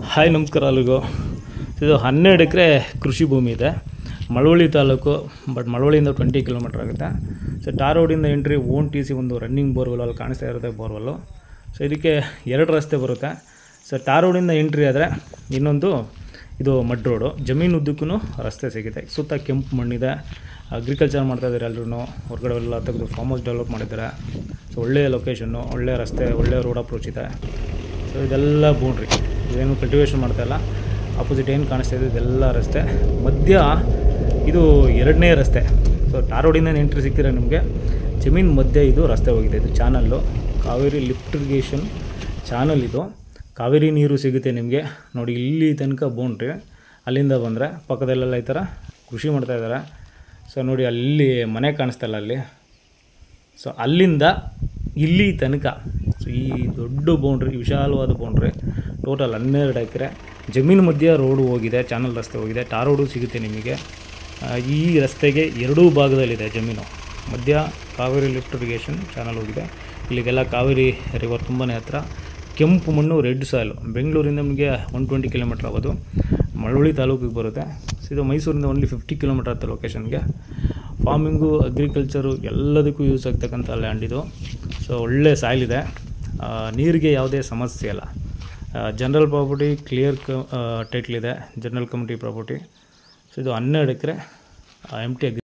Hi ನಮಸ್ಕಾರ ಅಲ್ಲಿಗೂ. ಇದು 12 ಎಕರೆ ಕೃಷಿ ಭೂಮಿ ಇದೆ, ಮಳವಳ್ಳಿ ತಾಲೂಕು. ಬಟ್ ಮಳವಳ್ಳಿಯಿಂದ 20 ಕಿಲೋಮೀಟರ್ ಆಗುತ್ತೆ. ಸೊ ಟಾರ್ ರೋಡಿಂದ ಎಂಟ್ರಿ ಓನ್ ಟಿ ಸಿ ಒಂದು ರನ್ನಿಂಗ್ ಬೋರ್ವೆಲ್ ಅಲ್ಲಿ ಕಾಣಿಸ್ತಾ ಇರುತ್ತೆ ಬೋರ್ವೆಲ್ಲು. ಸೊ ಇದಕ್ಕೆ 2 ರಸ್ತೆ ಬರುತ್ತೆ. ಸೊ ಟಾರ್ ರೋಡಿಂದ ಎಂಟ್ರಿ ಆದರೆ ಇನ್ನೊಂದು ಇದು ಮಡ್ ರೋಡು, ಜಮೀನು ಉದ್ದಕ್ಕೂ ರಸ್ತೆ ಸಿಗುತ್ತೆ. ಸುತ್ತ ಕೆಂಪು ಮಣ್ಣಿದೆ, ಅಗ್ರಿಕಲ್ಚರ್ ಮಾಡ್ತಾಯಿದ್ದಾರೆ ಎಲ್ಲರೂ. ಹೊರಗಡೆ ಎಲ್ಲ ತೆಗೆದು ಫಾರ್ಮ್ ಹೌಸ್ ಡೆವಲಪ್ ಮಾಡಿದ್ದಾರೆ. ಸೊ ಒಳ್ಳೆಯ ಲೊಕೇಶನ್ನು, ಒಳ್ಳೆಯ ರಸ್ತೆ, ಒಳ್ಳೆಯ ರೋಡ್ ಅಪ್ರೋಚ್ ಇದೆ. ಸೊ ಇದೆಲ್ಲ ಬೌಂಡ್ರಿ, ಇದೇನು ಕಲ್ಟಿವೇಷನ್ ಮಾಡ್ತಾಯಿಲ್ಲ. ಆಪೋಸಿಟ್ ಏನು ಕಾಣಿಸ್ತಾ ಇದೆ ಇದೆಲ್ಲ ರಸ್ತೆ. ಮಧ್ಯ ಇದು 2ನೇ ರಸ್ತೆ. ಸೊ ಟಾರ್ ರೋಡಿಂದ ಎಂಟ್ರಿ ಸಿಕ್ಕಿದ್ರೆ ನಿಮಗೆ ಜಮೀನು ಮಧ್ಯೆ ಇದು ರಸ್ತೆ ಹೋಗಿದೆ. ಇದು channel, Kaveri lift irrigation channel. ಇದು ಕಾವೇರಿ ನೀರು ಸಿಗುತ್ತೆ ನಿಮಗೆ. ನೋಡಿ ಇಲ್ಲಿ ತನಕ ಬೌಂಡ್ರಿ, ಅಲ್ಲಿಂದ ಬಂದರೆ ಪಕ್ಕದಲ್ಲೆಲ್ಲ ಈ ಥರ ಕೃಷಿ ಮಾಡ್ತಾಯಿದ್ದಾರೆ. ಸೊ ನೋಡಿ ಅಲ್ಲಿ ಮನೆ ಕಾಣಿಸ್ತಲ್ಲ ಅಲ್ಲಿ. ಸೊ ಅಲ್ಲಿಂದ ಇಲ್ಲಿ ತನಕ ಸೊ ಈ ದೊಡ್ಡ ಬೌಂಡ್ರಿ, ವಿಶಾಲವಾದ ಬೌಂಡ್ರಿ, ಟೋಟಲ್ 12 ಎಕರೆ ಜಮೀನು ಮಧ್ಯೆ ರೋಡು ಹೋಗಿದೆ, ಚಾನಲ್ ರಸ್ತೆ ಹೋಗಿದೆ. ಟಾರ್ ರೋಡು ಸಿಗುತ್ತೆ ನಿಮಗೆ. ಈ ರಸ್ತೆಗೆ 2 ಭಾಗದಲ್ಲಿದೆ ಜಮೀನು. ಮಧ್ಯ ಕಾವೇರಿ ಲಿಫ್ಟ್ ಇರಿಗೇಷನ್ ಚಾನಲ್ ಹೋಗಿದೆ. ಇಲ್ಲಿಗೆಲ್ಲ ಕಾವೇರಿ ರಿವರ್ ತುಂಬಾ ಹತ್ರ. ಕೆಂಪು ಮಣ್ಣು, ರೆಡ್ ಸಾಯಿಲು. ಬೆಂಗಳೂರಿಂದ ನಮಗೆ 120 ಕಿಲೋಮೀಟ್ರ್ ಆಗೋದು, ಮಳವಳ್ಳಿ ತಾಲೂಕಿಗೆ ಬರುತ್ತೆ. ಸೊ ಇದು ಮೈಸೂರಿಂದ ಓನ್ಲಿ 50 ಕಿಲೋಮೀಟ್ರ್ ಆಗುತ್ತೆ ಲೊಕೇಶನ್ಗೆ. ಫಾರ್ಮಿಂಗು, ಅಗ್ರಿಕಲ್ಚರು ಎಲ್ಲದಕ್ಕೂ ಯೂಸ್ ಆಗ್ತಕ್ಕಂಥ ಲ್ಯಾಂಡ್ ಇದು. ಸೊ ಒಳ್ಳೆ ಸಾಯಿಲ್ ಇದೆ, ನೀರಿಗೆ ಯಾವುದೇ ಸಮಸ್ಯೆ ಇಲ್ಲ. ಜನರಲ್ ಪ್ರಾಪರ್ಟಿ, ಕ್ಲಿಯರ್ ಟೈಟ್ಲ್ ಇದೆ, ಜನರಲ್ ಕಮ್ಯುನಿಟಿ ಪ್ರಾಪರ್ಟಿ. ಸೊ ಇದು 12 ಎಕರೆ ಎಂಟಿ